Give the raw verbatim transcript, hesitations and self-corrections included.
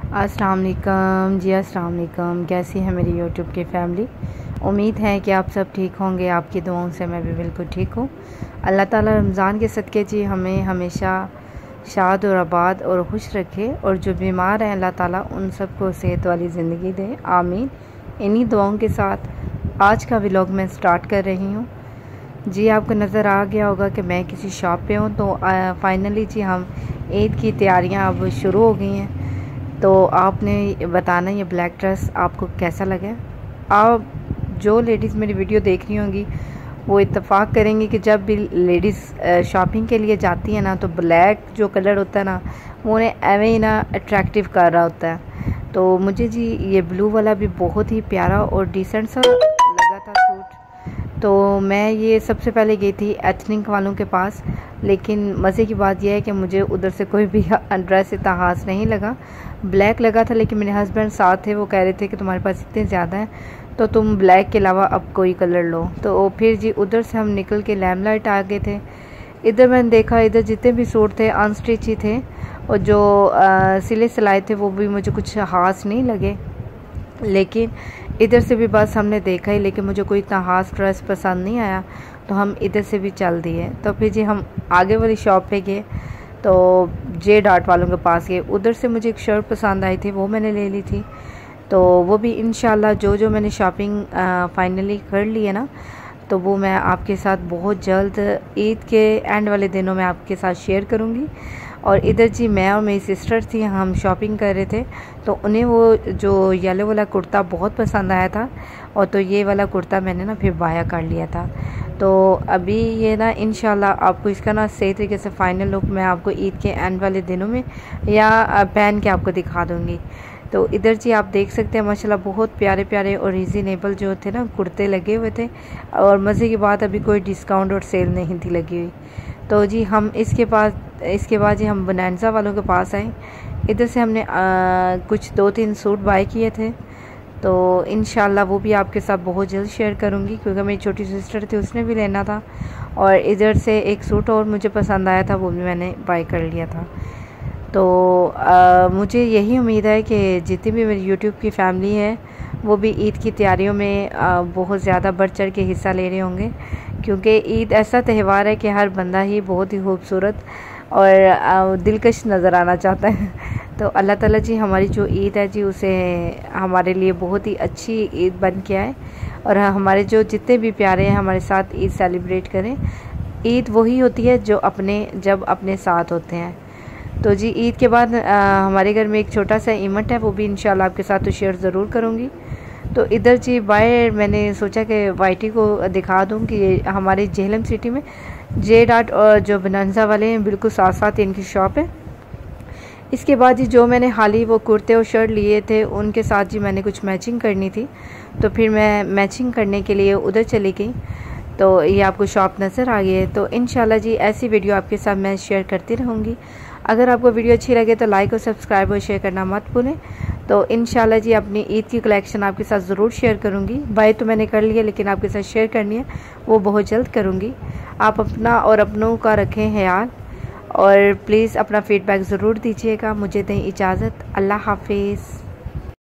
अस्सलाम वालेकुम जी, अस्सलाम वालेकुम। कैसी है मेरी यूट्यूब की फैमिली। उम्मीद है कि आप सब ठीक होंगे। आपकी दुआओं से मैं भी बिल्कुल ठीक हूँ। अल्लाह ताला रमज़ान के सदक़े जी हमें हमेशा शाद और आबाद और खुश रखे, और जो बीमार हैं अल्लाह ताला उन सबको सेहत वाली ज़िंदगी दे, आमीन। इन्हीं दुआओं के साथ आज का व्लॉग मैं स्टार्ट कर रही हूँ। जी आपको नज़र आ गया होगा कि मैं किसी शॉप पे हूँ। तो फाइनली जी हम ईद की तैयारियाँ अब शुरू हो गई हैं। तो आपने बताना ये ब्लैक ड्रेस आपको कैसा लगा। आप जो लेडीज़ मेरी वीडियो देख रही होंगी वो इत्तेफाक करेंगी कि जब भी लेडीज़ शॉपिंग के लिए जाती है ना, तो ब्लैक जो कलर होता है ना, वो उन्हें एवं ही ना अट्रैक्टिव कर रहा होता है। तो मुझे जी ये ब्लू वाला भी बहुत ही प्यारा और डिसेंट सा लगा था सूट। तो मैं ये सबसे पहले गई थी एथनिक वालों के पास, लेकिन मज़े की बात यह है कि मुझे उधर से कोई भी ड्रेस इतना खास नहीं लगा। ब्लैक लगा था, लेकिन मेरे हस्बैंड साथ थे, वो कह रहे थे कि तुम्हारे पास इतने ज़्यादा हैं तो तुम ब्लैक के अलावा अब कोई कलर लो। तो फिर जी उधर से हम निकल के लैमलाइट आ गए थे। इधर मैंने देखा इधर जितने भी सूट थे अनस्टिच ही थे, और जो आ, सिले सिलाए थे वो भी मुझे कुछ खास नहीं लगे। लेकिन इधर से भी बस हमने देखा ही, लेकिन मुझे कोई इतना खास ड्रेस पसंद नहीं आया, तो हम इधर से भी चल दिए। तो फिर जी हम आगे वाली शॉप पे गए, तो जे डार्ट वालों के पास गए। उधर से मुझे एक शर्ट पसंद आई थी, वो मैंने ले ली थी। तो वो भी इंशाल्लाह जो जो मैंने शॉपिंग फाइनली कर ली है ना, तो वो मैं आपके साथ बहुत जल्द ईद के एंड वाले दिनों में आपके साथ शेयर करूँगी। और इधर जी मैं और मेरी सिस्टर थी, हम शॉपिंग कर रहे थे, तो उन्हें वो जो येलो वाला कुर्ता बहुत पसंद आया था, और तो ये वाला कुर्ता मैंने ना फिर बाया कर लिया था। तो अभी ये ना इंशाल्लाह आपको इसका ना सही तरीके से फ़ाइनल लुक मैं आपको ईद के एंड वाले दिनों में या पहन के आपको दिखा दूँगी। तो इधर जी आप देख सकते हैं माशाल्लाह बहुत प्यारे प्यारे और रीज़नेबल जो थे ना कुर्ते लगे हुए थे, और मज़े की बात अभी कोई डिस्काउंट और सेल नहीं थी लगी हुई। तो जी हम इसके बाद इसके बाद जी हम बोनांजा वालों के पास आए। इधर से हमने आ, कुछ दो तीन सूट बाय किए थे, तो इंशाल्लाह वो भी आपके साथ बहुत जल्द शेयर करूंगी, क्योंकि मेरी छोटी सिस्टर थी उसने भी लेना था। और इधर से एक सूट और मुझे पसंद आया था, वो भी मैंने बाय कर लिया था। तो आ, मुझे यही उम्मीद है कि जितनी भी मेरी यूट्यूब की फैमिली है वो भी ईद की तैयारियों में आ, बहुत ज़्यादा बढ़ चढ़ के हिस्सा ले रहे होंगे, क्योंकि ईद ऐसा त्यौहार है कि हर बंदा ही बहुत ही खूबसूरत और दिलकश नज़र आना चाहता है। तो अल्लाह ताला जी हमारी जो ईद है जी उसे हमारे लिए बहुत ही अच्छी ईद बन के आए, और हमारे जो जितने भी प्यारे हैं हमारे साथ ईद सेलिब्रेट करें। ईद वही होती है जो अपने जब अपने साथ होते हैं। तो जी ईद के बाद आ, हमारे घर में एक छोटा सा इवेंट है, वो भी इंशाल्लाह आपके साथ तो शेयर ज़रूर करूँगी। तो इधर जी बाय मैंने सोचा कि वाईटी को दिखा दूँ कि हमारे जेहलम सिटी में जे डाट और जो बोनांजा वाले हैं बिल्कुल साथ साथ इनकी शॉप है। इसके बाद जी जो मैंने हाल ही वो कुर्ते और शर्ट लिए थे उनके साथ जी मैंने कुछ मैचिंग करनी थी, तो फिर मैं मैचिंग करने के लिए उधर चली गई। तो ये आपको शॉप नज़र आ गई है। तो इंशाल्लाह जी ऐसी वीडियो आपके साथ मैं शेयर करती रहूँगी। अगर आपको वीडियो अच्छी लगे तो लाइक और सब्सक्राइब और शेयर करना मत भूलें। तो इंशाल्लाह जी अपनी ईद की कलेक्शन आपके साथ ज़रूर शेयर करूँगी। बाय तो मैंने कर लिया, लेकिन आपके साथ शेयर करनी है वो बहुत जल्द करूँगी। आप अपना और अपनों का रखें ख्याल, और प्लीज़ अपना फ़ीडबैक ज़रूर दीजिएगा। मुझे दें इजाज़त। अल्लाह हाफिज़।